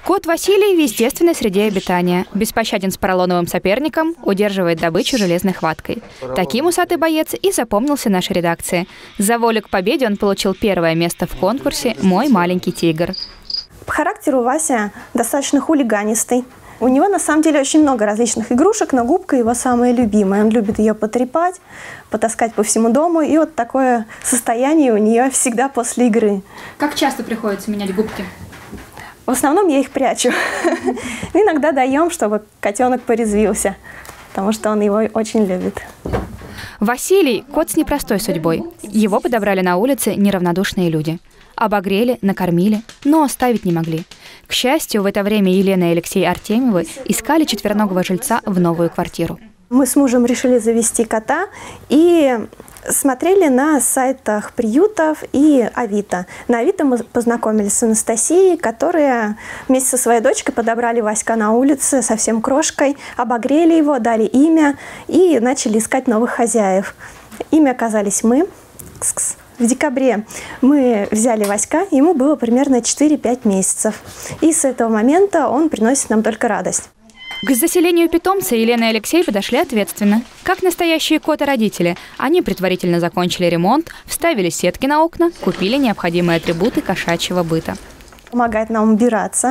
Кот Василий в естественной среде обитания. Беспощаден с поролоновым соперником, удерживает добычу железной хваткой. Таким усатый боец и запомнился нашей редакции. За волю к победе он получил первое место в конкурсе «Мой маленький тигр». По характеру Вася достаточно хулиганистый. У него на самом деле очень много различных игрушек, но губка его самая любимая. Он любит ее потрепать, потаскать по всему дому. И вот такое состояние у нее всегда после игры. Как часто приходится менять губки? В основном я их прячу. Иногда даем, чтобы котенок порезвился, потому что он его очень любит. Василий – кот с непростой судьбой. Его подобрали на улице неравнодушные люди. Обогрели, накормили, но оставить не могли. К счастью, в это время Елена и Алексей Артемьевы искали четвероногого жильца в новую квартиру. Мы с мужем решили завести кота и смотрели на сайтах приютов и Авито. На Авито мы познакомились с Анастасией, которая вместе со своей дочкой подобрали Васька на улице совсем крошкой, обогрели его, дали имя и начали искать новых хозяев. Ими оказались мы. В декабре мы взяли Васька, ему было примерно 4-5 месяцев. И с этого момента он приносит нам только радость. К заселению питомца Елена и Алексей подошли ответственно. Как настоящие коты-родители, они предварительно закончили ремонт, вставили сетки на окна, купили необходимые атрибуты кошачьего быта. Помогает нам убираться.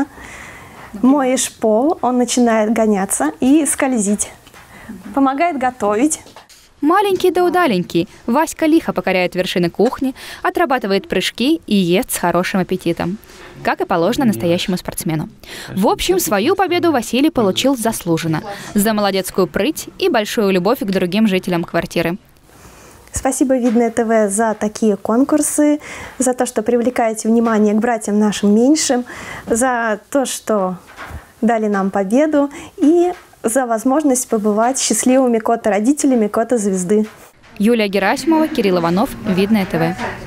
Моешь пол, он начинает гоняться и скользить. Помогает готовить. Маленький да удаленький, Васька лихо покоряет вершины кухни, отрабатывает прыжки и ест с хорошим аппетитом. Как и положено настоящему спортсмену. В общем, свою победу Василий получил заслуженно. За молодецкую прыть и большую любовь к другим жителям квартиры. Спасибо Видное ТВ за такие конкурсы, за то, что привлекаете внимание к братьям нашим меньшим, за то, что дали нам победу и за возможность побывать счастливыми кота-родителями кота-звезды. Юлия Герасимова, Кирилл Иванов, Видное ТВ.